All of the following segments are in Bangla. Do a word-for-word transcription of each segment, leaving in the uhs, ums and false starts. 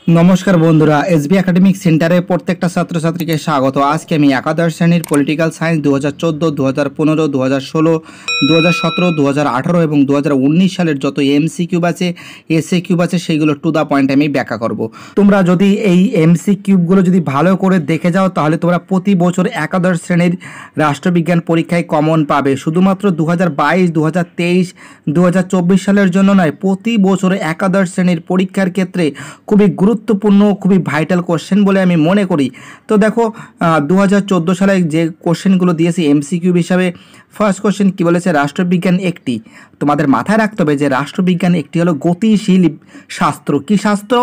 নমস্কার বন্ধুরা, এসবি একাডেমিক সেন্টারে প্রত্যেকটা ছাত্রছাত্রীকে স্বাগত। আজকে আমি একাদশ শ্রেণীর পলিটিক্যাল সায়েন্স দু হাজার চোদ্দো দু হাজার পনেরো দু হাজার ষোলো দু হাজার সতেরো দু হাজার আঠারো এবং দু হাজার উনিশ সালের যত এমসি কিউব আছে এসএ কিউব আছে সেইগুলো টু দ্য পয়েন্ট আমি ব্যাখ্যা করব। তোমরা যদি এই এমসি কিউবগুলো যদি ভালো করে দেখে যাও তাহলে তোমরা প্রতি বছর একাদশ শ্রেণীর রাষ্ট্রবিজ্ঞান পরীক্ষায় কমন পাবে। শুধুমাত্র দু হাজার বাইশ দু হাজার তেইশ দু হাজার চব্বিশ সালের জন্য নয়, প্রতি বছর একাদশ শ্রেণীর পরীক্ষার ক্ষেত্রে খুবই গুরুত্বপূর্ণ খুবই ভাইটাল কোশ্চেন বলে আমি মনে করি। তো দেখো দু হাজার চোদ্দো সালে যে কোশ্চেনগুলো দিয়েছি এমসিকিউ হিসাবে, ফার্স্ট কোশ্চেন কী বলেছে, রাষ্ট্রবিজ্ঞান একটি। তোমাদের মাথায় রাখতে হবে যে রাষ্ট্রবিজ্ঞান একটি হলো গতিশীল শাস্ত্র। কী শাস্ত্র?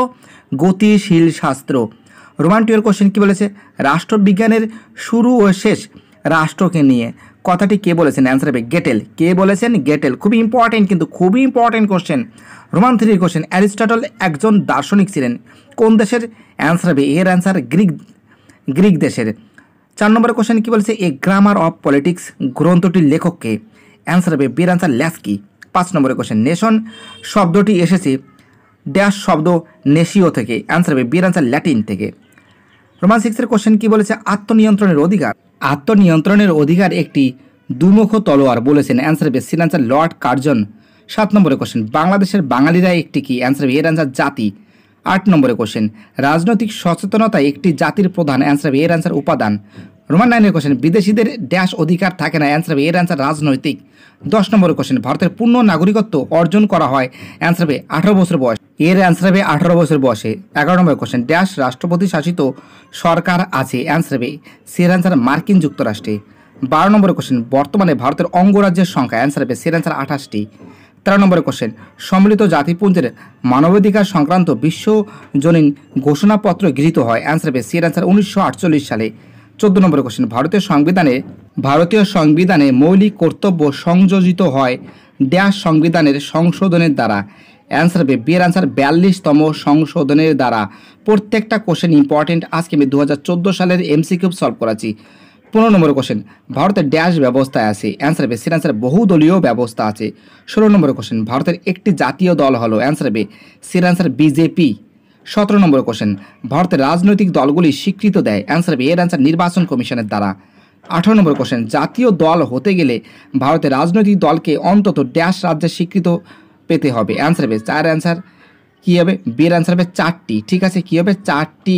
গতিশীল শাস্ত্র। রোমান টু এর কোশ্চেন কী বলেছে, রাষ্ট্রবিজ্ঞানের শুরু ও শেষ রাষ্ট্রকে নিয়ে। কথাটি কে বলেছেন? অ্যান্সার হবে গেটেল। কে বলেছেন? গেটেল। খুবই ইম্পর্টেন্ট, কিন্তু খুবই ইম্পর্টেন্ট কোশ্চেন। রোমান থ্রির কোশ্চেন, অ্যারিস্টটল একজন দার্শনিক ছিলেন কোন দেশের? অ্যান্সার হবে এর অ্যান্সার গ্রিক গ্রিক দেশের। চার নম্বরের কোশ্চেন কী বলেছে, এ গ্রামার অফ পলিটিক্স গ্রন্থটির লেখককে? অ্যান্সার হবে বের অ্যান্সার ল্যাস্কি। পাঁচ নম্বরের কোশ্চেন, নেশন শব্দটি এসেছে ড্যাশ শব্দ নেশিও থেকে? অ্যান্সার হবে বের অ্যান্সার ল্যাটিন থেকে। রোমান সিক্সের কোশ্চেন কী বলেছে, আত্মনিয়ন্ত্রণের অধিকার আত্মনিয়ন্ত্রণের অধিকার একটি দুমুখ তলোয়ার বলেছেন? অ্যান্সার হবে সির অ্যান্সার লর্ড কার্জন। সাত নম্বরের কোশ্চেন, বাংলাদেশের বাঙালিরা একটি কি? অ্যান্সার হবে এর অ্যান্সার জাতি। আট নম্বরের কোশ্চেন, রাজনৈতিক সচেতনতা একটি জাতির প্রধান? অ্যান্সার হবে এর অ্যান্সার উপাদান। রোমান নাইনের কোশ্চেন, বিদেশিদের ড্যাশ অধিকার থাকে না? অ্যান্সার হবে এর অ্যান্সার রাজনৈতিক। দশ নম্বরের কোশ্চেন, ভারতের পূর্ণ নাগরিকত্ব অর্জন করা হয়? অ্যান্সার হবে আঠারো বছর বয়স। এর অ্যান্সার হবে আঠারো বছর বয়সে। এগারো নম্বরের কোশ্চেন, ড্যাশ রাষ্ট্রপতি শাসিত সরকার আছে? অ্যান্সার হবে সের অ্যান্সার মার্কিন যুক্তরাষ্ট্রে। বারো নম্বরের কোশ্চেন, বর্তমানে ভারতের অঙ্গরাজ্যের সংখ্যা? অ্যান্সার হবে সের অ্যান্সার আঠাশটি। তেরো নম্বরের কোশ্চেন, সম্মিলিত জাতিপুঞ্জের মানবাধিকার সংক্রান্ত বিশ্বজনীন ঘোষণাপত্র গৃহীত হয়? অ্যান্সার হবে সের অ্যান্সার উনিশশো আটচল্লিশ সালে। চোদ্দ নম্বরের কোশ্চেন, ভারতীয় সংবিধানে ভারতীয় সংবিধানে মৌলিক কর্তব্য সংযোজিত হয় ড্যাশ সংবিধানের সংশোধনের দ্বারা? অ্যান্সার হবে বিয়ের অ্যান্সার বিয়াল্লিশতম সংশোধনের দ্বারা। প্রত্যেকটা কোশ্চেন ইম্পর্টেন্ট। আজকে আমি দু হাজার চোদ্দো সালের এমসিকিউ সলভ করাচ্ছি। পনেরো নম্বর কোশ্চেন, ভারতের ড্যাশ ব্যবস্থায় আছে? অ্যান্সার হবে সের অ্যান্সার বহুদলীয় ব্যবস্থা আছে। ষোলো নম্বর কোশ্চেন, ভারতের একটি জাতীয় দল হলো? অ্যান্সার হবে সের অ্যান্সার বিজেপি। সতেরো নম্বর কোশ্চেন, ভারতের রাজনৈতিক দলগুলি স্বীকৃত দেয়? অ্যান্সার হবে এর অ্যান্সার নির্বাচন কমিশনের দ্বারা। আঠারো নম্বর কোশ্চেন, জাতীয় দল হতে গেলে ভারতের রাজনৈতিক দলকে অন্তত ড্যাশ রাজ্যের স্বীকৃত পেতে হবে? অ্যান্সার হবে চার অ্যান্সার কী হবে? বিয়ের অ্যান্সার হবে চারটি। ঠিক আছে, কী হবে? চারটি।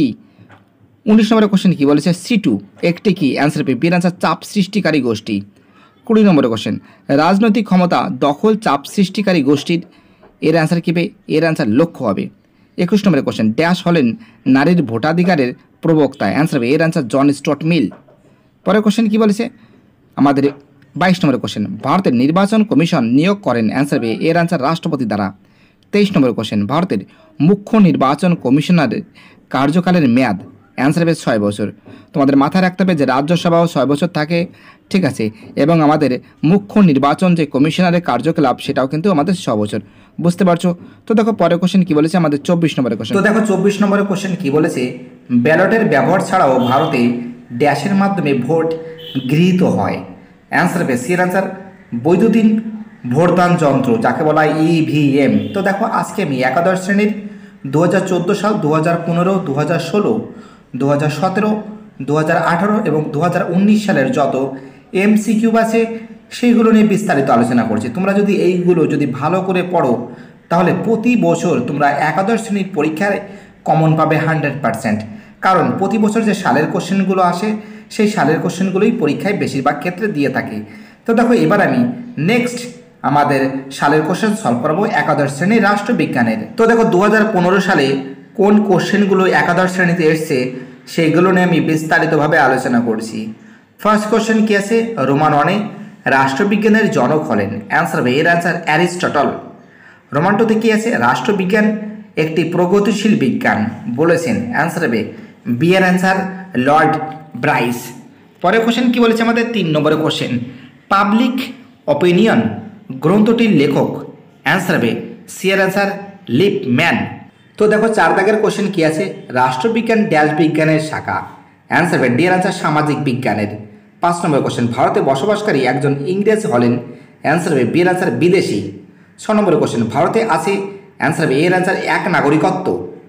উনিশ নম্বরের কোশ্চেন কী বলেছে, সি টু একটি কি? অ্যান্সার হবে বিয়ের অ্যান্সার চাপ সৃষ্টিকারী গোষ্ঠী। কুড়ি নম্বরের কোশ্চেন, রাজনৈতিক ক্ষমতা দখল চাপ সৃষ্টিকারী গোষ্ঠীর? এর অ্যান্সার কী হবে? এর অ্যান্সার লক্ষ্য হবে। একুশ নম্বরের কোশ্চেন, ড্যাশ হলেন নারীর ভোটাধিকারের প্রবক্তা? অ্যান্সার হবে এর অ্যান্সার জন স্টুয়ার্ট মিল। পরের কোশ্চেন কী বলেছে আমাদের বাইশ নম্বরের কোশ্চেন, ভারতের নির্বাচন কমিশন নিয়োগ করেন? অ্যান্সার হবে এর অ্যান্সার রাষ্ট্রপতি দ্বারা। তেইশ নম্বরের কোশ্চেন, ভারতের মুখ্য নির্বাচন কমিশনারের কার্যকালের মেয়াদ? অ্যান্সার হবে ছয় বছর। তোমাদের মাথায় রাখতে হবে যে রাজ্যসভাও ছয় বছর থাকে, ঠিক আছে, এবং আমাদের মুখ্য নির্বাচন যে কমিশনারের কার্যকলাপ সেটাও কিন্তু আমাদের ছ বছর। বুঝতে পারছো? তো দেখো পরের কোশ্চেন কী বলেছে আমাদের চব্বিশ নম্বরের কোশ্চেন। তো দেখো চব্বিশ নম্বরের কোশ্চেন কী বলেছে, ব্যালটের ব্যবহার ছাড়াও ভারতে ড্যাশের মাধ্যমে ভোট গৃহীত হয়? অ্যান্সার হবে সির অ্যান্সার বৈদ্যুতিন ভোটদান যন্ত্র, যাকে বলা হয় ইভিএম। তো দেখো আজকে আমি একাদশ শ্রেণীর দু হাজার চোদ্দো সাল দু হাজার পনেরো দু হাজার ষোলো দু হাজার সতেরো দু হাজার আঠারো এবং দু হাজার উনিশ সালের যত এমসিকিউ আছে সেইগুলো নিয়ে বিস্তারিত আলোচনা করছি। তোমরা যদি এইগুলো যদি ভালো করে পড়ো তাহলে প্রতি বছর তোমরা একাদশ শ্রেণীর পরীক্ষায় কমন পাবে হান্ড্রেড পারসেন্ট। কারণ প্রতি বছর যে সালের কোশ্চেনগুলো আসে সেই সালের কোশ্চেনগুলোই পরীক্ষায় বেশিরভাগ ক্ষেত্রে দিয়ে থাকে। তো দেখো এবার আমি নেক্সট আমাদের সালের কোশ্চেন সলভ করবো একাদশ শ্রেণীর রাষ্ট্রবিজ্ঞানের। তো দেখো দু হাজার পনেরো সালে কোন কোশ্চেনগুলো একাদশ শ্রেণীতে এসছে সেইগুলো নিয়ে আমি বিস্তারিতভাবে আলোচনা করছি। ফার্স্ট কোশ্চেন কী আছে, রোমান ওয়ানে রাষ্ট্রবিজ্ঞানের জনক হলেন? অ্যান্সার হবে এর অ্যান্সার অ্যারিস্টটল। রোমান টুতে কী আছে, রাষ্ট্রবিজ্ঞান একটি প্রগতিশীল বিজ্ঞান বলেছেন? অ্যান্সার হবে বি এর অ্যান্সার লর্ড ব্রাইস। পরের কোশ্চেন কী বলেছে আমাদের তিন নম্বরের কোশ্চেন, পাবলিক অপিনিয়ন গ্রন্থটির লেখক? অ্যান্সার হবে সি এর অ্যান্সার লিপম্যান। তো দেখো চার দাগের কোশ্চেন কী আছে, রাষ্ট্রবিজ্ঞান ড্যাশ বিজ্ঞানের শাখা? অ্যান্সার হবে ডি এর অ্যান্সার সামাজিক বিজ্ঞানের। পাঁচ নম্বর কোশ্চেন, ভারতে বসবাসকারী একজন ইংরেজ হলেন? অ্যান্সার হবে বি এর অ্যান্সার বিদেশি। ছ নম্বরের কোশ্চেন, ভারতে আছে? অ্যান্সার হবে এর অ্যান্সার এক নাগরিকত্ব।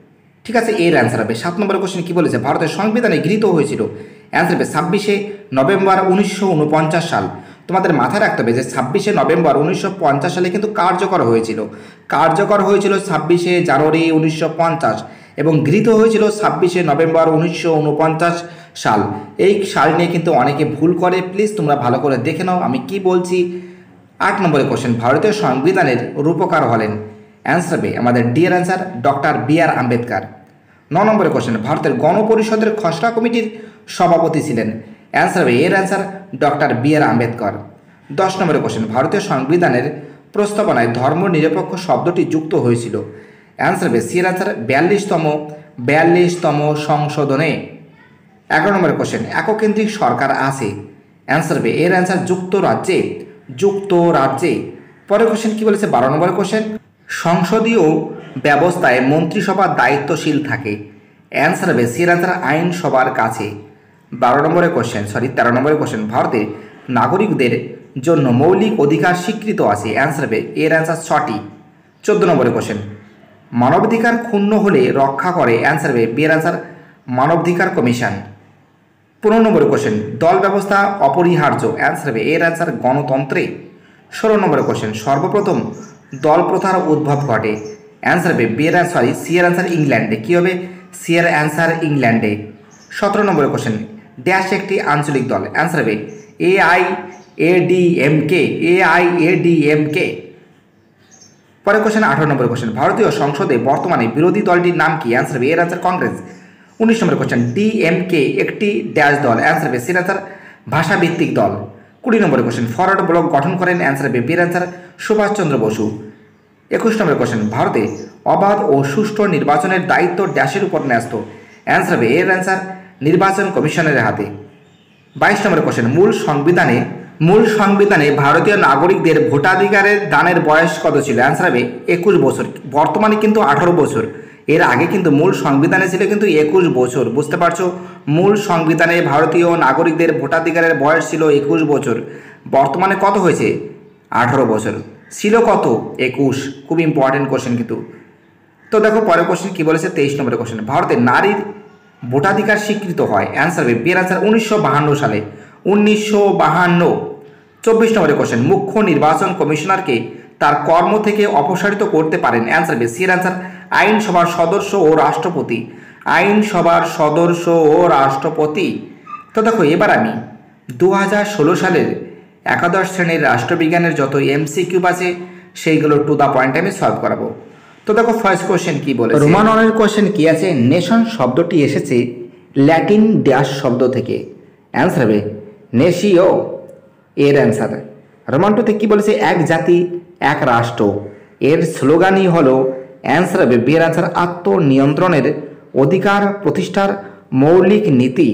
ঠিক আছে, এর অ্যান্সার হবে। সাত নম্বরের কোশ্চেন কি বলেছে, ভারতের সংবিধানে গৃহীত হয়েছিল, অ্যান্সার হবে ছাব্বিশে নভেম্বর উনিশশো উনপঞ্চাশ সাল। তোমাদের মাথায় রাখতে হবে যে ছাব্বিশে নভেম্বর উনিশশো পঞ্চাশ সালে কিন্তু কার্যকর হয়েছিল, কার্যকর হয়েছিল ছাব্বিশে জানুয়ারি উনিশশো পঞ্চাশ এবং গৃহীত হয়েছিল ছাব্বিশে নভেম্বর উনিশশো উনপঞ্চাশ সাল। এই সাল নিয়ে কিন্তু অনেকে ভুল করে, প্লিজ তোমরা ভালো করে দেখে নাও আমি কি বলছি। আট নম্বরের কোশ্চেন, ভারতীয় সংবিধানের রূপকার হলেন, অ্যান্সার হবে আমাদের dear answer doctor B R Ambedkar. ন নম্বরের কোশ্চেন, ভারতের গণপরিষদের খসড়া কমিটির সভাপতি ছিলেন, অ্যান্সার হবে এর answer doctor B R Ambedkar. দশ নম্বরের কোশ্চেন, ভারতীয় সংবিধানের প্রস্তাবনায় ধর্মনিরপেক্ষ শব্দটি যুক্ত হয়েছিল, অ্যান্সার হবে সি এর অ্যান্সার বিয়াল্লিশতম বিয়াল্লিশতম সংশোধনে। এগারো নম্বরের কোশ্চেন, এককেন্দ্রিক সরকার আছে, অ্যান্সার হবে এর অ্যান্সার যুক্তরাজ্যে যুক্তরাজ্যে। পরের কোশ্চেন কি বলেছে, বারো নম্বরের কোশ্চেন, সংসদীয় ব্যবস্থায় মন্ত্রিসভা দায়িত্বশীল থাকে, অ্যান্সার হবে সি এর অ্যান্সার আইনসভার কাছে। বারো নম্বরের কোশ্চেন সরি তেরো নম্বরের কোশ্চেন, ভারতের নাগরিকদের জন্য মৌলিক অধিকার স্বীকৃত আছে, অ্যান্সার হবে এর অ্যান্সার ছটি। চোদ্দ নম্বরের কোশ্চেন, মানবাধিকার ক্ষুণ্ণ হলে রক্ষা করে, অ্যান্সার হবে বি এর অ্যান্সার মানবাধিকার কমিশন। পনেরো নম্বরের কোশ্চেন, দল ব্যবস্থা অপরিহার্য, অ্যান্সার হবে এর অ্যান্সার গণতন্ত্রে। ষোলো নম্বরের কোশ্চেন, সর্বপ্রথম দল প্রথার উদ্ভব ঘটে, অ্যান্সার হবে বি এর সরি সি এর অ্যান্সার ইংল্যান্ডে। কী হবে, সি এর অ্যান্সার ইংল্যান্ডে। সতেরো নম্বরের কোশ্চেন, ড্যাশ একটি আঞ্চলিক দল, অ্যান্সার হবে A I A D M K A I A D M K. পরের কোশ্চেন আঠারো নম্বরের কোশ্চেন, ভারতীয় সংসদে বর্তমানে বিরোধী দলটির নাম কি, অ্যান্সার হবে এর অ্যান্সার কংগ্রেস। উনিশ নম্বরের কোশ্চেন, ডি এম কে একটি ড্যাশ দল, অ্যান্সার হবে সি এর অ্যান্সার ভাষাভিত্তিক দল। কুড়ি নম্বরের কোশ্চেন, ফরওয়ার্ড ব্লক গঠন করেন, অ্যান্সার হবে বি এর অ্যান্সার সুভাষচন্দ্র বসু। একুশ নম্বরের কোশ্চেন, ভারতে অবাধ ও সুষ্ঠু নির্বাচনের দায়িত্ব ড্যাশের উপর ন্যস্ত, অ্যান্সার হবে এর অ্যান্সার নির্বাচন কমিশনের হাতে। বাইশ নম্বরের কোশ্চেন, মূল সংবিধানে মূল সংবিধানে ভারতীয় নাগরিকদের ভোটাধিকারের দানের বয়স কত ছিল, অ্যান্সার হবে একুশ বছর। বর্তমানে কিন্তু আঠারো বছর, এর আগে কিন্তু মূল সংবিধানে ছিল কিন্তু একুশ বছর, বুঝতে পারছো। মূল সংবিধানে ভারতীয় নাগরিকদের ভোটাধিকারের বয়স ছিল একুশ বছর, বর্তমানে কত হয়েছে, আঠারো বছর। ছিল কত, একুশ। খুব ইম্পর্টেন্ট কোশ্চেন কিন্তু। তো দেখো পরের কোশ্চেন কি বলেছে, তেইশ নম্বরের কোশ্চেন, ভারতের নারীর ভোটাধিকার স্বীকৃত হয়, অ্যান্সার হবে বি এর অ্যান্সার উনিশশো বাহান্ন সালে উনিশশো বাহান্ন। চব্বিশ নম্বরের কোশ্চেন, মুখ্য নির্বাচন কমিশনারকে তার কর্ম থেকে অপসারিত করতে পারেন, অ্যান্সার হবে সি এর অ্যান্সার আইনসভার সদস্য ও রাষ্ট্রপতি আইনসভার সদস্য ও রাষ্ট্রপতি। তো দেখো এবার আমি দু হাজার ষোলো সালের একাদশ শ্রেণীর রাষ্ট্রবিজ্ঞানের যত এমসিকিউ আছে সেইগুলো টু দ্য পয়েন্ট আমি সলভ করাবো। তো দেখো ফার্স্ট কোশ্চেন কি বলে, রোমান অনের কোশ্চেন কি আছে, নেশন শব্দটি এসেছে ল্যাটিন ড্যাশ শব্দ থেকে, অ্যান্সার হবে নেশিও এর অ্যান্সার। রোমান টুতে কী বলেছে, এক জাতি এক রাষ্ট্র, এর স্লোগানই হলো, অ্যান্সার হবে বি এর অ্যান্সার আত্মনিয়ন্ত্রণের অধিকার প্রতিষ্ঠার মৌলিক নীতি।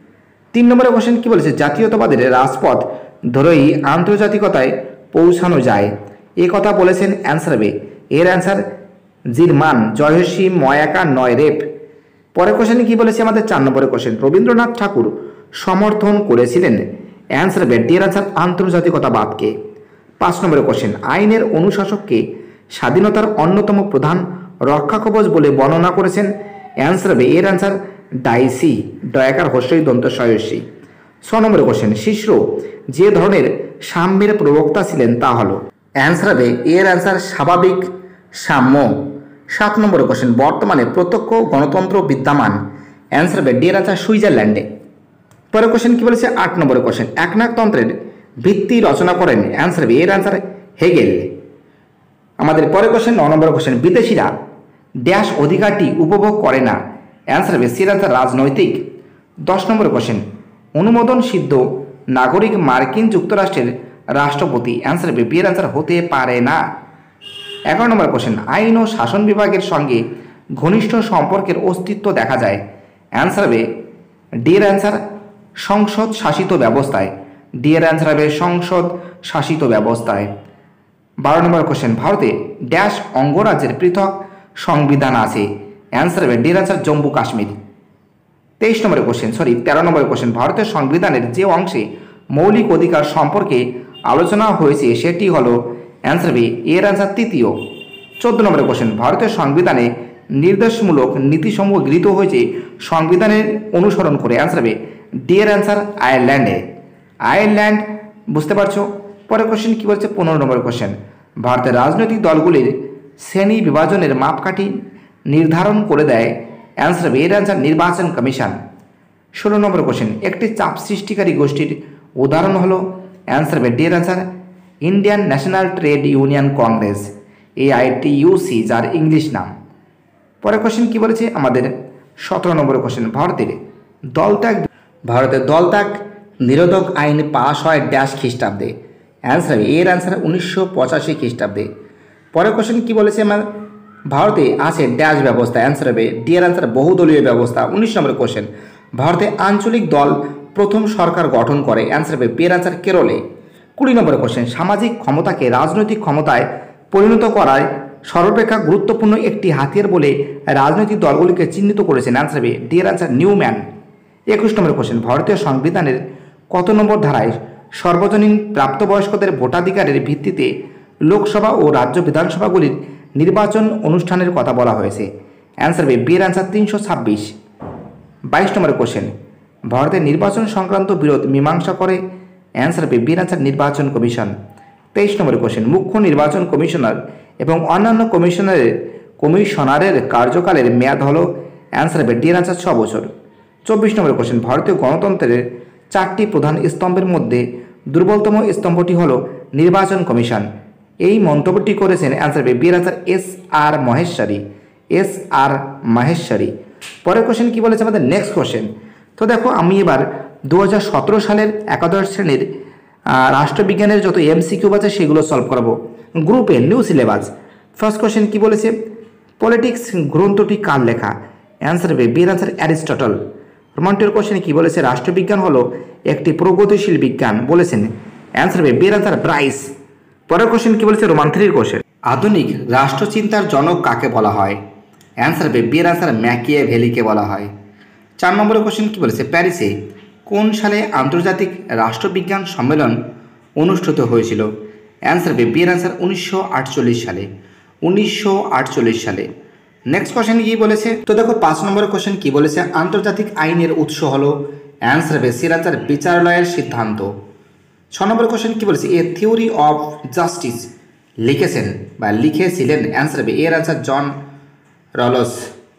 তিন নম্বরের কোশ্চেন কি বলেছে, জাতীয়তাবাদের রাজপথ ধরেই আন্তর্জাতিকতায় পৌঁছানো যায়, এ কথা বলেছেন, অ্যান্সার হবে এর অ্যান্সার জিরমান জয়সী ময়াকা নয় রেপ। পরের কোশ্চেনে কি বলেছে আমাদের চার নম্বরের কোশ্চেন, রবীন্দ্রনাথ ঠাকুর সমর্থন করেছিলেন, অ্যান্সার হবে ডি এর অ্যান্সার আন্তর্জাতিকতাবাদকে। পাঁচ নম্বরের কোশ্চেন, আইনের অনুশাসককে স্বাধীনতার অন্যতম প্রধান রক্ষাকবচ বলে বর্ণনা করেছেন, অ্যান্সার হবে এর অ্যান্সার ডাইসি ডয়াকার হস্যই দন্ত সয়সী। ছ নম্বরের কোশ্চেন, শিশ্র যে ধরনের সাম্যের প্রবক্তা ছিলেন তা হলো, অ্যান্সার হবে এর অ্যান্সার স্বাভাবিক সাম্য। সাত নম্বরের কোশ্চেন, বর্তমানে প্রত্যক্ষ গণতন্ত্র বিদ্যমান, অ্যান্সার হবে ডি এর অ্যান্সার সুইজারল্যান্ডে। পরের কোশ্চেন কি বলেছে, আট নম্বরের কোশ্চেন, একনায়কতন্ত্রের ভিত্তি রচনা করেন, অ্যান্সার হবে এর অ্যান্সার হেগেল। আমাদের পরের কোশ্চেন ন নম্বরের কোশ্চেন, বিদেশিরা ড্যাশ অধিকারটি উপভোগ করে না, অ্যান্সার হবে সি এর অ্যান্সার রাজনৈতিক। দশ নম্বরের কোশ্চেন, অনুমোদন সিদ্ধ নাগরিক মার্কিন যুক্তরাষ্ট্রের রাষ্ট্রপতি, অ্যান্সার হবে বি এর অ্যান্সার হতে পারে না। এগারো নম্বর কোশ্চেন, আইন ও শাসন বিভাগের সঙ্গে ঘনিষ্ঠ সম্পর্কের অস্তিত্ব দেখা যায়, অ্যান্সার হবে ডি এর অ্যান্সার সংসদ শাসিত ব্যবস্থায়, ডি এর অ্যান্সার হবে সংসদ শাসিত ব্যবস্থায়। বারো নম্বর কোশ্চেন, ভারতে ড্যাশ অঙ্গরাজ্যের পৃথক সংবিধান আছে, অ্যান্সার হবে ডি এর অ্যান্সার জম্মু কাশ্মীর। তেইশ নম্বরের কোশ্চেন সরি তেরো নম্বরের কোশ্চেন, ভারতের সংবিধানের যে অংশে মৌলিক অধিকার সম্পর্কে আলোচনা হয়েছে সেটি হলো, অ্যান্সার হবে এর অ্যান্সার তৃতীয়। চোদ্দ নম্বরের কোশ্চেন, ভারতের সংবিধানে নির্দেশমূলক নীতিসমূহ গৃহীত হয়েছে সংবিধানের অনুসরণ করে? অ্যান্সার হবে ডিয়ার অ্যান্সার আয়ারল্যান্ডে। আয়ারল্যান্ড, বুঝতে পারছো। পরের কোশ্চেন কী বলছে? পনেরো নম্বর কোশ্চেন, ভারতের রাজনৈতিক দলগুলির শ্রেণী বিভাজনের মাপকাঠি নির্ধারণ করে দেয়? অ্যান্সার হবে এর অ্যান্সার নির্বাচন কমিশন। ষোলো নম্বর কোশ্চেন, একটি চাপ সৃষ্টিকারী গোষ্ঠীর উদাহরণ হলো? অ্যান্সার হবে dear answer Indian National Trade Union Congress, AITUC, যার ইংলিশ নাম। পরের কোশ্চেন কী বলেছে আমাদের? সতেরো নম্বর কোশ্চেন, ভারতের দলত্যাগ ভারতের দলত্যাগ নিরোধক আইন পাশ হয় ড্যাশ খ্রিস্টাব্দে? অ্যান্সার হবে এর অ্যান্সার উনিশশো পঁচাশি খ্রিস্টাব্দে। পরের কোশ্চেন কী বলেছে আমার? ভারতে আছে ড্যাশ ব্যবস্থা? অ্যান্সার হবে ডিয়ার অ্যান্সার বহুদলীয় ব্যবস্থা। উনিশ নম্বর কোশ্চেন, ভারতে আঞ্চলিক দল প্রথম সরকার গঠন করে? অ্যান্সার হবে বিয়ের অ্যান্সার কেরলে। কুড়ি নম্বর কোশ্চেন, সামাজিক ক্ষমতাকে রাজনৈতিক ক্ষমতায় পরিণত করায় সর্বাপেক্ষা গুরুত্বপূর্ণ একটি হাতিয়ার বলে রাজনৈতিক দলগুলিকে চিহ্নিত করেছেন? অ্যান্সার হবে ডিয়ার অ্যান্সার নিউম্যান। একুশ নম্বর কোশ্চেন, ভারতীয় সংবিধানের কত নম্বর ধারায় সর্বজনীন প্রাপ্তবয়স্কদের ভোটাধিকারের ভিত্তিতে লোকসভা ও রাজ্য বিধানসভাগুলির নির্বাচন অনুষ্ঠানের কথা বলা হয়েছে? অ্যান্সার হবে বিয়ের অ্যান্সার তিনশো ছাব্বিশ। বাইশ নম্বর কোশ্চেন, ভারতের নির্বাচন সংক্রান্ত বিরোধ মীমাংসা করে? অ্যান্সার হবে বিয়ের অ্যান্সার নির্বাচন কমিশন। তেইশ নম্বর কোশ্চেন, মুখ্য নির্বাচন কমিশনার এবং অন্যান্য কমিশনারের কমিশনারের কার্যকালের মেয়াদ হলো? অ্যান্সার হবে ডিয়ার অ্যান্সার ছ বছর। চব্বিশ নম্বর কোশ্চেন, ভারতীয় গণতন্ত্রের চারটি প্রধান স্তম্ভের মধ্যে দুর্বলতম স্তম্ভটি হলো নির্বাচন কমিশন। এই মন্তব্যটি করেছেন? অ্যান্সার হবে বিয়ের answer S R Maheshwari, S R Maheshwari. পরের কোশ্চেন কী বলেছে আমাদের? Next question. তো দেখো, আমি এবার দু হাজার সতেরো সালের একাদশ শ্রেণীর রাষ্ট্রবিজ্ঞানের যত এমসিকিউ আছে সেগুলো সলভ করাবো, গ্রুপে নিউ সিলেবাস। ফার্স্ট কোশ্চেন কী বলেছে? পলিটিক্স গ্রন্থটি কার লেখা? অ্যান্সার হবে বিয়ের অ্যান্সার অ্যারিস্টটল। রোমান টুর কোশ্চেনে কী বলেছে? রাষ্ট্রবিজ্ঞান হলো একটি প্রগতিশীল বিজ্ঞান, বলেছেন? অ্যান্সার হবে বিয়ের অ্যান্সার ব্রাইস। পরের কোশ্চেন কী বলেছে? রোমান থ্রির কোশ্চেন, আধুনিক রাষ্ট্রচিন্তার জনক কাকে বলা হয়? অ্যান্সার হবে বিয়ের অ্যান্সার ম্যাকিয়াভেলিকে বলা হয়। চার নম্বরের কোশ্চেন কী বলেছে? প্যারিসে কোন সালে আন্তর্জাতিক রাষ্ট্রবিজ্ঞান সম্মেলন অনুষ্ঠিত হয়েছিল? অ্যান্সার হবে বিয়ের অ্যান্সার উনিশশো আটচল্লিশ সালে, উনিশশো আটচল্লিশ সালে। নেক্সট কোশ্চেন কী বলেছে? তো দেখো, পাঁচ নম্বরের কোশ্চেন কী বলেছে? আন্তর্জাতিক আইনের উৎস হলো? অ্যান্সার হবে সির অ্যান্সার বিচারালয়ের সিদ্ধান্ত। ছ নম্বর কোশ্চেন কী বলেছে? এ থিওরি অফ জাস্টিস লিখেছেন বা লিখেছিলেন? অ্যান্সার হবে এর অ্যান্সার জন রলস।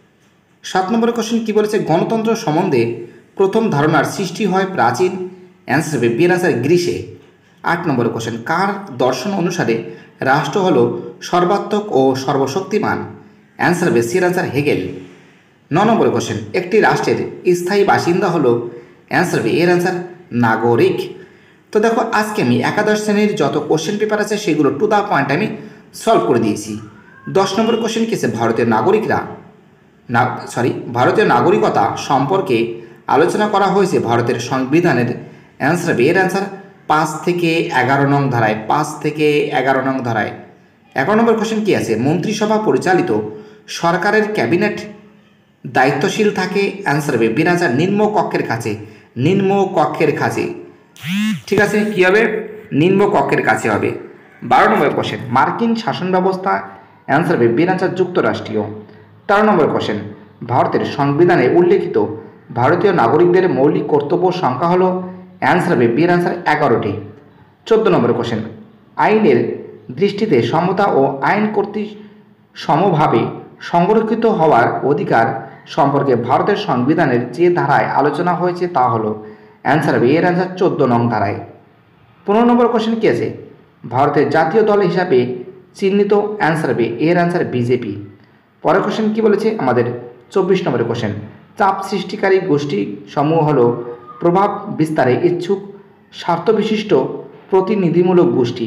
সাত নম্বরের কোশ্চেন কী বলেছে? গণতন্ত্র সম্বন্ধে প্রথম ধারণার সৃষ্টি হয় প্রাচীন? অ্যান্সার হবে বিয়ের অ্যান্সার গ্রিসে। আট নম্বরের কোশ্চেন, কার দর্শন অনুসারে রাষ্ট্র হল সর্বাত্মক ও সর্বশক্তিমান? অ্যান্সার হবে সির অ্যান্সার হেগেল। ন নম্বরের কোশ্চেন, একটি রাষ্ট্রের স্থায়ী বাসিন্দা হলো? অ্যান্সার হবে এর অ্যান্সার নাগরিক। তো দেখো, আজকে আমি একাদশ শ্রেণীর যত কোশ্চেন পেপার আছে সেগুলো টু দ্য পয়েন্ট আমি সলভ করে দিয়েছি। দশ নম্বর কোশ্চেন কি আছে? ভারতীয় নাগরিকরা না সরি ভারতীয় নাগরিকতা সম্পর্কে আলোচনা করা হয়েছে ভারতের সংবিধানের? অ্যান্সার হবে এর অ্যান্সার পাঁচ থেকে এগারো নং ধারায়, পাঁচ থেকে এগারো নং ধারায়। এগারো নম্বর কোশ্চেন কী আছে? মন্ত্রিসভা পরিচালিত সরকারের ক্যাবিনেট দায়িত্বশীল থাকে? অ্যান্সার হবে বিয়ের অ্যান্সার নিম্ন কক্ষের কাছে, নিম্ন কক্ষের কাছে। ঠিক আছে, কী হবে? নিম্ন কক্ষের কাছে হবে। বারো নম্বর কোশ্চেন, মার্কিন শাসন ব্যবস্থা? অ্যান্সার হবে বিয়ের অ্যান্সার যুক্তরাষ্ট্রীয়। তেরো নম্বর কোশ্চেন, ভারতের সংবিধানে উল্লেখিত ভারতীয় নাগরিকদের মৌলিক কর্তব্য সংখ্যা হলো? অ্যান্সার হবে বিয়ের অ্যান্সার এগারোটি। চোদ্দো নম্বর কোশ্চেন, আইনের দৃষ্টিতে সমতা ও আইন কর্তৃক সমভাবে সংরক্ষিত হওয়ার অধিকার সম্পর্কে ভারতের সংবিধানের যে ধারায় আলোচনা হয়েছে তা হলো? অ্যান্সার হবে এর অ্যান্সার চোদ্দো নং ধারায়। পনেরো নম্বর কোশ্চেন কী আছে? ভারতের জাতীয় দল হিসাবে চিহ্নিত? অ্যান্সার হবে এর অ্যান্সার বিজেপি। পরের কোশ্চেন কী বলেছে আমাদের? চব্বিশ নম্বরের কোশ্চেন, চাপ সৃষ্টিকারী গোষ্ঠী সমূহ হলো প্রভাব বিস্তারে ইচ্ছুক স্বার্থবিশিষ্ট প্রতিনিধিমূলক গোষ্ঠী।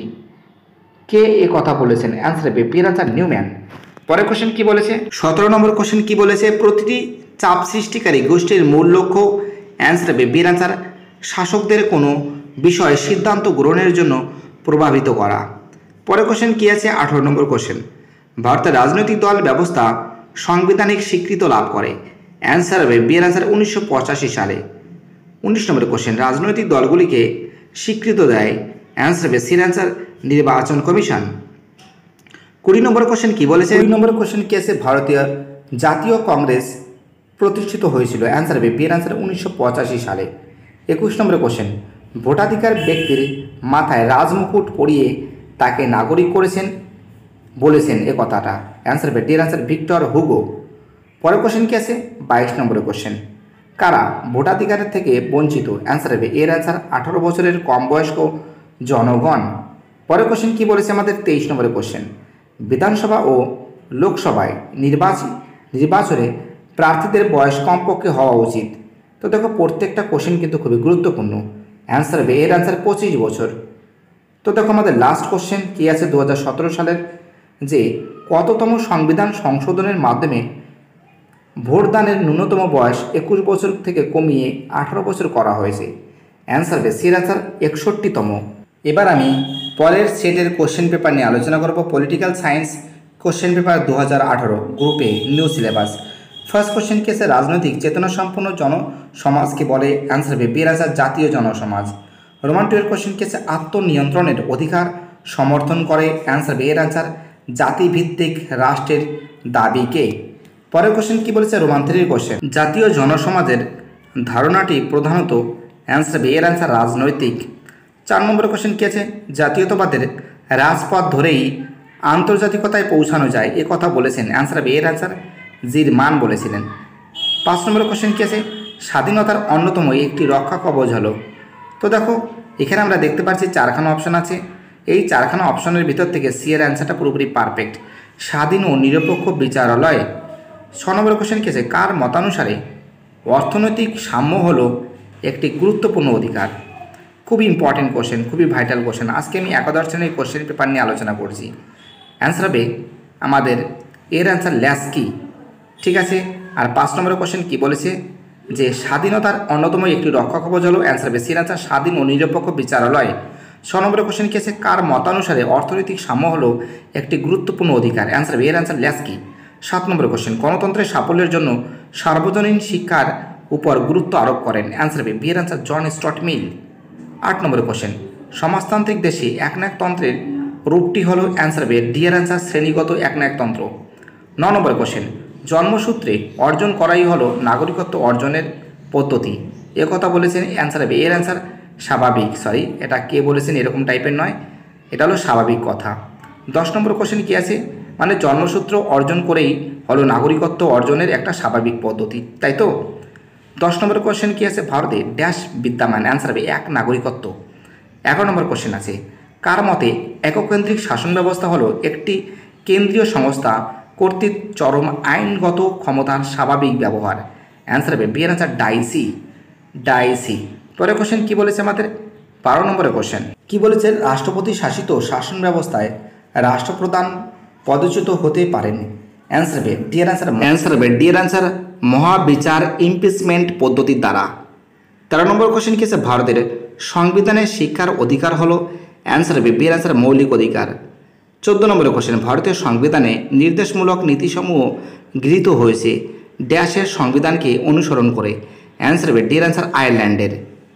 কে এ কথা বলেছেন? অ্যান্সার হবে বিয়ের অ্যান্সার নিউম্যান। পরের কোশ্চেন কী বলেছে? সতেরো নম্বর কোশ্চেন কী বলেছে? প্রতিটি চাপ সৃষ্টিকারী গোষ্ঠীর মূল লক্ষ্য? অ্যান্সার হবে বিয়ের অ্যান্সার শাসকদের কোনো বিষয়ে সিদ্ধান্ত গ্রহণের জন্য প্রভাবিত করা। পরের কোশ্চেন কী আছে? আঠারো নম্বর কোশ্চেন, ভারতের রাজনৈতিক দল ব্যবস্থা সাংবিধানিক স্বীকৃতি লাভ করে? অ্যান্সার হবে বিয়ের অ্যান্সার উনিশশো পঁচাশি সালে। উনিশ নম্বর কোশ্চেন, রাজনৈতিক দলগুলিকে স্বীকৃত দেয়? অ্যান্সার হবে সির অ্যান্সার নির্বাচন কমিশন। কুড়ি নম্বর কোশ্চেন কী বলেছে? কুড়ি নম্বর কোশ্চেন কী আছে? ভারতীয় জাতীয় কংগ্রেস প্রতিষ্ঠিত হয়েছিল? অ্যান্সার বি, বিয়ের অ্যান্সার উনিশশো পঁচাশি সালে। একুশ নম্বরের কোশ্চেন, ভোটাধিকার ব্যক্তির মাথায় রাজমুকুট পরিয়ে তাকে নাগরিক করেছেন বলেছেন এ কথাটা? অ্যান্সার বি, ডির অ্যান্সার ভিক্টর হুগো। পরের কোশ্চেন কি আছে? বাইশ নম্বরের কোশ্চেন, কারা ভোটাধিকারের থেকে বঞ্চিত? অ্যান্সার বি, এর অ্যান্সার আঠারো বছরের কম বয়স্ক জনগণ। পরের কোশ্চেন কি বলেছে আমাদের? তেইশ নম্বরের কোশ্চেন, বিধানসভা ও লোকসভায় নির্বাচন নির্বাচনে প্রার্থীদের বয়স কমপক্ষে হওয়া উচিত। তো দেখো প্রত্যেকটা কোশ্চেন কিন্তু খুবই গুরুত্বপূর্ণ। অ্যান্সার বি, এর অ্যান্সার পঁচিশ বছর। তো দেখো আমাদের লাস্ট কোশ্চেন কি আছে দু হাজার সতেরো সালের, যে কততম সংবিধান সংশোধনের মাধ্যমে ভোটদানের ন্যূনতম বয়স একুশ বছর থেকে কমিয়ে আঠারো বছর করা হয়েছে? অ্যান্সার বি, সির অ্যান্সার একষট্টিতম। এবার আমি পরের সেটের কোশ্চেন পেপার নিয়ে আলোচনা করব। পলিটিক্যাল সায়েন্স কোশ্চেন পেপার দু হাজার আঠারো গ্রুপে নিউ সিলেবাস। ফার্স্ট কোশ্চেন কি আছে? রাজনৈতিক চেতনা সম্পন্ন জনসমাজকে বলে? অ্যান্সার বি, বিয়ের অ্যান্সার জাতীয় জনসমাজ। রোমান টুয়ের কোশ্চেন কি আছে? আত্মনিয়ন্ত্রণের অধিকার সমর্থন করে? অ্যান্সার বি, এর অ্যান্সার জাতিভিত্তিক রাষ্ট্রের দাবিকে। পরের কোশ্চেন কি বলেছে? রোমান থ্রির কোশ্চেন, জাতীয় জনসমাজের ধারণাটি প্রধানত? অ্যান্সার বি, এর অ্যান্সার রাজনৈতিক। চার নম্বরের কোশ্চেন কি আছে? জাতীয়তাবাদের রাজপথ ধরেই আন্তর্জাতিকতায় পৌঁছানো যায় এ কথা বলেছেন? অ্যান্সার বি, এর অ্যান্সার জির মান বলেছিলেন। পাঁচ নম্বরের কোশ্চেন কি আছে? স্বাধীনতার অন্যতম একটি রক্ষা কবচ হলো? তো দেখো এখানে আমরা দেখতে পাচ্ছি চারখানা অপশন আছে। এই চারখানা অপশনের ভিতর থেকে সি এর অ্যান্সারটা পুরোপুরি পারফেক্ট, স্বাধীন ও নিরপেক্ষ বিচারালয়। ছ নম্বরের কোশ্চেন কি আছে? কার মতানুসারে অর্থনৈতিক সাম্য হলো একটি গুরুত্বপূর্ণ অধিকার? খুবই ইম্পর্টেন্ট কোশ্চেন, খুবই ভাইটাল কোশ্চেন। আজকে আমি একাদশ শ্রেণীর কোশ্চেন পেপার নিয়ে আলোচনা করছি। অ্যান্সার হবে আমাদের এর অ্যান্সার ল্যাস্কি। ঠিক আছে। আর পাঁচ নম্বরের কোশ্চেন কি বলেছে? যে স্বাধীনতার অন্যতম একটি রক্ষা কবচ হলো? অ্যান্সার হবে সির অ্যান্সার স্বাধীন ও নিরপেক্ষ বিচারালয়। ছ নম্বরের কোশ্চেন কি আছে? কার মতানুসারে অর্থনৈতিক সাম্য হলো একটি গুরুত্বপূর্ণ অধিকার? অ্যান্সার হবে এর অ্যান্সার ল্যাস্কি। সাত নম্বর কোশ্চেন, গণতন্ত্রের সাফল্যের জন্য সার্বজনীন শিক্ষার উপর গুরুত্ব আরোপ করেন? অ্যান্সার হবে বি এর অ্যান্সার জন স্টুয়ার্ট মিল। আট নম্বর কোশ্চেন, সমাজতান্ত্রিক দেশে একনায়কতন্ত্রের রূপটি হলো? অ্যান্সার হবে ডি এর অ্যান্সার শ্রেণীগত একনায়কতন্ত্র। ন নম্বর কোশ্চেন, জন্মসূত্রে অর্জন করাই হলো নাগরিকত্ব অর্জনের পদ্ধতি এ কথা বলেছেন? অ্যান্সার হবে এর অ্যান্সার স্বাভাবিক। সরি, এটা কে বলেছেন এরকম টাইপের নয়, এটা হলো স্বাভাবিক কথা। দশ নম্বর কোশ্চেন কি আছে? মানে জন্মসূত্র অর্জন করেই হলো নাগরিকত্ব অর্জনের একটা স্বাভাবিক পদ্ধতি, তাই তো? দশ নম্বর কোশ্চেন কি আছে? ভারতে ড্যাশ বিদ্যমান? অ্যান্সার হবে এক নাগরিকত্ব। এগারো নম্বর কোশ্চেন আছে, কার মতে এককেন্দ্রিক শাসন ব্যবস্থা হলো একটি কেন্দ্রীয় সংস্থা কর্তৃক চরম আইনগত ক্ষমতার স্বাভাবিক ব্যবহার? অ্যান্সার হবে বি এর অ্যান্সার ডাইসি। ডাইসি। পরের কোশ্চেন কি বলেছে আমাদের? বারো নম্বরের কোশ্চেন কি বলেছে? রাষ্ট্রপতি শাসিত শাসন ব্যবস্থায় রাষ্ট্রপ্রধান পদচ্যুত হতে পারেন? অ্যান্সার হবে ডি এর অ্যান্সার অ্যান্সার হবে ডি এর অ্যান্সার মহাবিচার ইমপিচমেন্ট পদ্ধতির দ্বারা। তেরো নম্বর কোশ্চেন কি আছে? ভারতের সংবিধানে শিক্ষার অধিকার হলো? অ্যান্সার হবে বি এর অ্যান্সার মৌলিক অধিকার। চোদ্দ নম্বরের কোশ্চেন, ভারতীয় সংবিধানে নির্দেশমূলক নীতিসমূহ গৃহীত হয়েছে ড্যাশের সংবিধানকে অনুসরণ করে? অ্যান্সার হবে ডি এর অ্যান্সার আয়ারল্যান্ডের।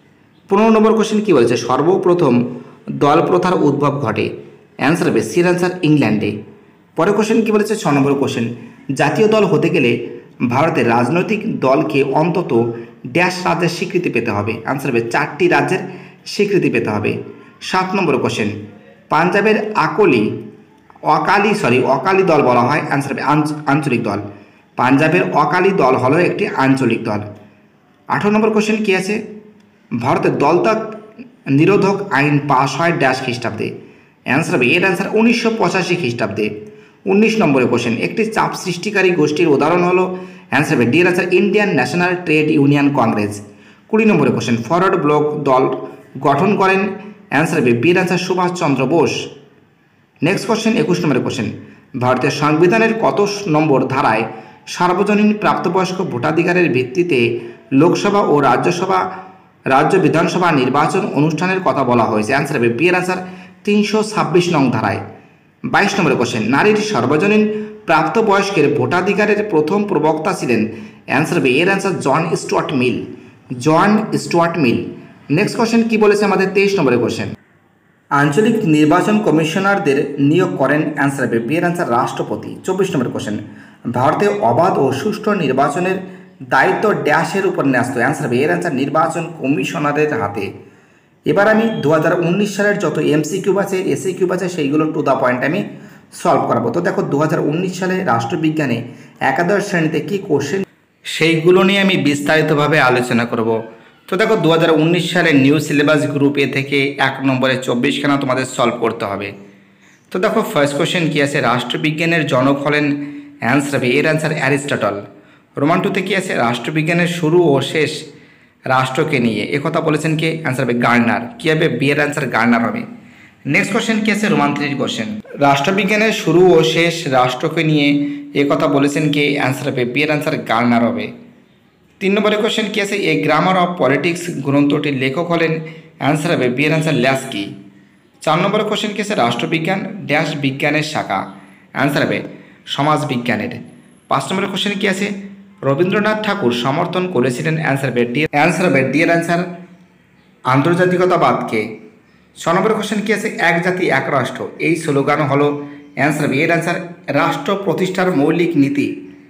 পনেরো নম্বর কোশ্চেন কি বলেছে? সর্বপ্রথম দল প্রথার উদ্ভব ঘটে? অ্যান্সার হবে সি এর অ্যান্সার ইংল্যান্ডে। পরের কোশ্চেন কি বলেছে? ছ নম্বর কোশ্চেন, জাতীয় দল হতে গেলে ভারতের রাজনৈতিক দলকে অন্তত ড্যাশ রাজ্যের স্বীকৃতি পেতে হবে? অ্যান্সার হবে চারটি রাজ্যের স্বীকৃতি পেতে হবে। সাত নম্বর কোশ্চেন, পাঞ্জাবের আকলি অকালি সরি অকালি দল বলা হয়? অ্যান্সার হবে আঞ্চলিক দল। পাঞ্জাবের অকালি দল হলো একটি আঞ্চলিক দল। আঠারো নম্বর কোশ্চেন কি আছে? ভারতের দলত্যাগ নিরোধক আইন পাশ হয় ড্যাশ খ্রিস্টাব্দে? অ্যান্সার হবে এর অ্যান্সার উনিশশো পঁচাশি খ্রিস্টাব্দে। উনিশ নম্বরের কোশ্চেন, একটি চাপ সৃষ্টিকারী গোষ্ঠীর উদাহরণ হলো? অ্যান্সার হবে ডি এর answer Indian National Trade Union Congress. কুড়ি নম্বরের কোশ্চেন, ফরওয়ার্ড ব্লক দল গঠন করেন? অ্যান্সার হবে বি এর answer Subhas Chandra Bose. Next question, একুশ নম্বরের কোশ্চেন, ভারতীয় সংবিধানের কত নম্বর ধারায় সার্বজনীন প্রাপ্তবয়স্ক ভোটাধিকারের ভিত্তিতে লোকসভা ও রাজ্যসভা রাজ্য বিধানসভা নির্বাচন অনুষ্ঠানের কথা বলা হয়েছে? অ্যান্সার হবে বি এর অ্যান্সার তিনশো ছাব্বিশ নং ধারায়। বাইশ নম্বরের কোশ্চেন, নারীর সর্বজনীন প্রাপ্তবয়স্কের ভোটাধিকারের প্রথম প্রবক্তা ছিলেন? অ্যান্সার হবে এর answer John Stuart Mill. John Stuart Mill. Next question কি বলেছে আমাদের? তেইশ নম্বরের কোশ্চেন, আঞ্চলিক নির্বাচন কমিশনারদের নিয়োগ করেন অ্যান্সার হবে বি এর অ্যান্সার রাষ্ট্রপতি। চব্বিশ নম্বর কোশ্চেন, ভারতে অবাধ ও সুষ্ঠু নির্বাচনের দায়িত্ব ড্যাশের উপর ন্যস্ত, অ্যান্সার হবে এর অ্যান্সার নির্বাচন কমিশনারের হাতে। এবার আমি দু হাজার উনিশ সালের যত এমসিকিউ আছে এসিকিউ আছে সেইগুলো টু দ্য পয়েন্ট আমি সলভ করাবো। তো দেখো দু হাজার উনিশ সালে রাষ্ট্রবিজ্ঞানে একাদশ শ্রেণীতে কী কোশ্চেন সেইগুলো নিয়ে আমি বিস্তারিতভাবে আলোচনা করব। তো দেখো দু হাজার উনিশ সালে নিউ সিলেবাস গ্রুপ এ থেকে এক নম্বরে চব্বিশখানা তোমাদের সলভ করতে হবে। তো দেখো ফার্স্ট কোশ্চেন কী আছে, রাষ্ট্রবিজ্ঞানের জনক হলেন, অ্যান্সার হবে এর অ্যান্সার অ্যারিস্টটল। রোমান টুতে কী আছে, রাষ্ট্রবিজ্ঞানের শুরু ও শেষ রাষ্ট্রকে নিয়ে একথা বলেছেন কে, অ্যান্সার হবে গার্নার। কী হবে, বি এর অ্যান্সার গার্নার হবে। নেক্সট কোশ্চেন কী আছে, রোমান থ্রির কোশ্চেন, রাষ্ট্রবিজ্ঞানের শুরু ও শেষ রাষ্ট্রকে নিয়ে একথা বলেছেন কে, অ্যান্সার হবে বি এর অ্যান্সার গার্নার হবে। তিন নম্বরের কোশ্চেন কী আছে, এ গ্রামার অফ পলিটিক্স গ্রন্থটির লেখক হলেন, অ্যান্সার হবে বি এর অ্যান্সার ল্যাস্কি। চার নম্বরের কোশ্চেন কী আছে, রাষ্ট্রবিজ্ঞান ড্যাশ বিজ্ঞানের শাখা, অ্যান্সার হবে সমাজবিজ্ঞানের। পাঁচ নম্বরের কোশ্চেন কী আছে, রবীন্দ্রনাথ ঠাকুর সমর্থন করেছিলেন, অ্যান্সার হবে ডি অ্যান্সার হবে ডি এর অ্যান্সার আন্তর্জাতিকতাবাদকে। ছ নম্বরের কোশ্চেন কী আছে, এক জাতি এক রাষ্ট্র এই স্লোগান হলো, অ্যান্সার হবে এর অ্যান্সার রাষ্ট্র প্রতিষ্ঠার মৌলিক নীতি।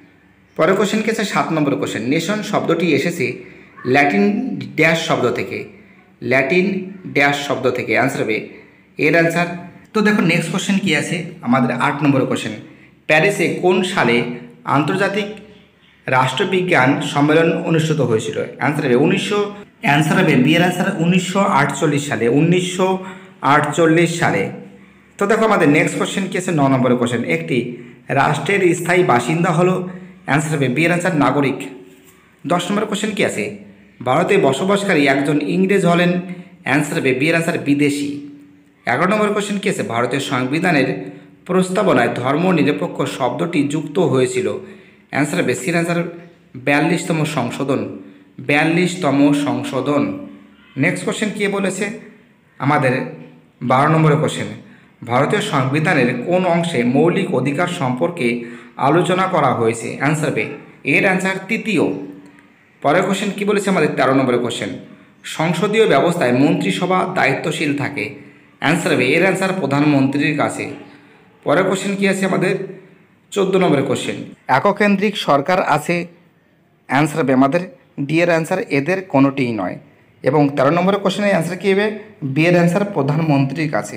পরের কোশ্চেন কী আছে, সাত নম্বরের কোশ্চেন, নেশন শব্দটি এসেছে ল্যাটিন ড্যাশ শব্দ থেকে, ল্যাটিন ড্যাশ শব্দ থেকে, অ্যান্সার হবে এর অ্যান্সার। তো দেখো নেক্সট কোশ্চেন কী আছে আমাদের আট নম্বরের কোশ্চেন, প্যারিসে কোন সালে আন্তর্জাতিক রাষ্ট্রবিজ্ঞান সম্মেলন অনুষ্ঠিত হয়েছিল, অ্যান্সার হবে উনিশশো অ্যান্সার হবে বি এর অ্যান্সার উনিশশো আটচল্লিশ সালে, উনিশশো আটচল্লিশ সালে। তো দেখো আমাদের নেক্সট কোশ্চেন কী আছে, ন নম্বরের কোশ্চেন, একটি রাষ্ট্রের স্থায়ী বাসিন্দা হলো, অ্যান্সার হবে বি এর অ্যান্সার নাগরিক। দশ নম্বরের কোশ্চেন কী আছে, ভারতে বসবাসকারী একজন ইংরেজ হলেন, অ্যান্সার হবে বি এর অ্যান্সার বিদেশি। এগারো নম্বর কোশ্চেন কী আছে, ভারতীয় সংবিধানের প্রস্তাবনায় ধর্ম নিরপেক্ষ শব্দটি যুক্ত হয়েছিল, অ্যান্সার হবে সি এর অ্যান্সার বিয়াল্লিশতম সংশোধন, বিয়াল্লিশতম সংশোধন। নেক্সট কোশ্চেন কী বলেছে আমাদের বারো নম্বরের কোশ্চেন, ভারতীয় সংবিধানের কোন অংশে মৌলিক অধিকার সম্পর্কে আলোচনা করা হয়েছে, অ্যান্সার হবে এর অ্যান্সার তৃতীয়। পরের কোশ্চেন কী বলেছে আমাদের তেরো নম্বরের কোশ্চেন, সংসদীয় ব্যবস্থায় মন্ত্রিসভা দায়িত্বশীল থাকে, অ্যান্সার হবে এর অ্যান্সার প্রধানমন্ত্রীর কাছে। পরের কোশ্চেন কী আছে আমাদের চোদ্দো নম্বরের কোশ্চেন, এককেন্দ্রিক সরকার আছে, অ্যান্সার হবে আমাদের ডি এর অ্যান্সার এদের কোনোটিই নয়। এবং তেরো নম্বরের কোশ্চেনের অ্যান্সার কী হবে, বি এর অ্যান্সার প্রধানমন্ত্রীর কাছে।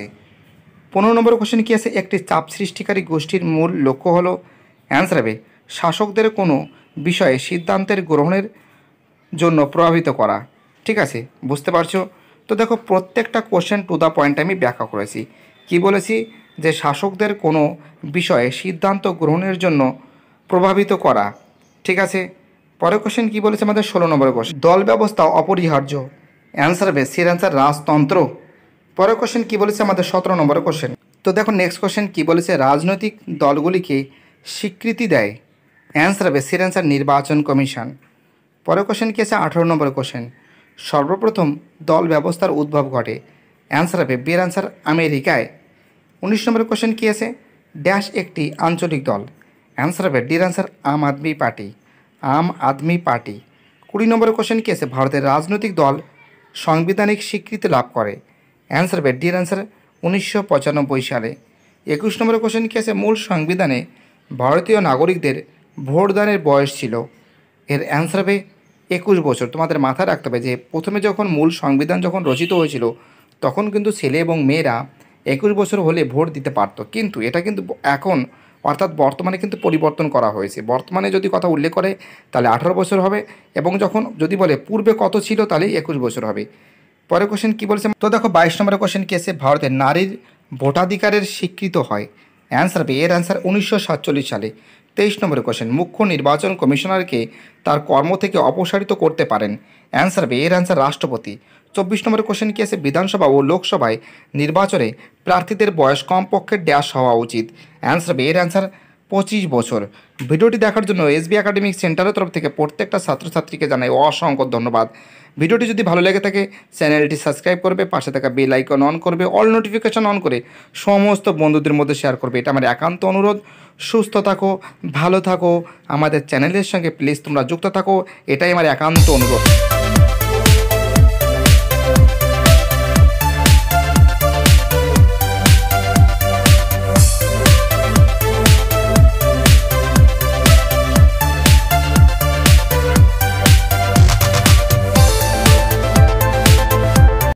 পনেরো নম্বর কোশ্চেন কী আছে, একটি চাপ সৃষ্টিকারী গোষ্ঠীর মূল লক্ষ্য হলো, অ্যান্সার হবে শাসকদের কোনো বিষয়ে সিদ্ধান্তের গ্রহণের জন্য প্রভাবিত করা। ঠিক আছে, বুঝতে পারছো? তো দেখো প্রত্যেকটা কোশ্চেন টু দ্য পয়েন্ট আমি ব্যাখ্যা করেছি। কি বলেছি, যে শাসকদের কোনো বিষয়ে সিদ্ধান্ত গ্রহণের জন্য প্রভাবিত করা। ঠিক আছে, পরের কোশ্চেন কী বলেছে আমাদের ষোলো নম্বরের কোশ্চেন, দল ব্যবস্থা অপরিহার্য, অ্যান্সার হবে সি এর অ্যান্সার রাজতন্ত্র। পরের কোশ্চেন কী বলেছে আমাদের সতেরো নম্বরের কোশ্চেন। তো দেখো নেক্সট কোশ্চেন কী বলেছে, রাজনৈতিক দলগুলিকে স্বীকৃতি দেয়, অ্যান্সার হবে সি এর অ্যান্সার নির্বাচন কমিশন। পরের কোশ্চেন কী আছে আঠেরো নম্বরের কোশ্চেন, সর্বপ্রথম দল ব্যবস্থার উদ্ভব ঘটে, অ্যান্সার হবে বি এর অ্যান্সার আমেরিকায়। উনিশ নম্বরের কোশ্চেন কী আছে, ড্যাশ একটি আঞ্চলিক দল, অ্যান্সার হবে ডি এর answer Aam Aadmi party, Aam Aadmi party. কুড়ি নম্বরের কোশ্চেন কী আছে, ভারতের রাজনৈতিক দল সাংবিধানিক স্বীকৃতি লাভ করে, অ্যান্সার হবে ডি এর অ্যান্সার উনিশশো পঁচানব্বই সালে। একুশ নম্বরের কোশ্চেন কী আছে, মূল সংবিধানে ভারতীয় নাগরিকদের ভোটদানের বয়স ছিল, এর অ্যান্সার হবে একুশ বছর। তোমাদের মাথায় রাখতে হবে যে প্রথমে যখন মূল সংবিধান যখন রচিত হয়েছিল তখন কিন্তু ছেলে এবং মেয়েরা একুশ বছর হলে ভোট দিতে পারতো, কিন্তু এটা কিন্তু এখন অর্থাৎ বর্তমানে কিন্তু পরিবর্তন করা হয়েছে। বর্তমানে যদি কথা উল্লেখ করে তাহলে আঠারো বছর হবে, এবং যখন যদি বলে পূর্বে কত ছিল তাহলে একুশ বছর হবে। পরের কোশ্চেন কী বলেছে, তো দেখো বাইশ নম্বরের কোশ্চেন কী আছে, ভারতের নারীর ভোটাধিকারের স্বীকৃত হয়, অ্যান্সার হবে এর অ্যান্সার উনিশশো সাতচল্লিশ সালে। তেইশ নম্বরের কোশ্চেন, মুখ্য নির্বাচন কমিশনারকে তার কর্ম থেকে অপসারিত করতে পারেন, অ্যান্সার হবে এর অ্যান্সার রাষ্ট্রপতি। চব্বিশ নম্বরের কোশ্চেন কী আছে, বিধানসভা ও লোকসভায় নির্বাচনে প্রার্থীদের বয়স কমপক্ষে ড্যাশ হওয়া উচিত, অ্যান্সার হবে এর অ্যান্সার পঁচিশ বছর। ভিডিওটি দেখার জন্য এসবি একাডেমিক সেন্টারের তরফ থেকে প্রত্যেকটা ছাত্রছাত্রীকে জানাই অসংখ্য ধন্যবাদ। ভিডিওটি যদি ভালো লেগে থাকে চ্যানেলটি সাবস্ক্রাইব করবে, পাশে থাকা বেল আইকন অন করবে, অল নোটিফিকেশন অন করে সমস্ত বন্ধুদের মধ্যে শেয়ার করবে, এটা আমার একান্ত অনুরোধ। সুস্থ থাকো, ভালো থাকো, আমাদের চ্যানেলের সঙ্গে প্লিজ তোমরা যুক্ত থাকো, এটাই আমার একান্ত অনুরোধ।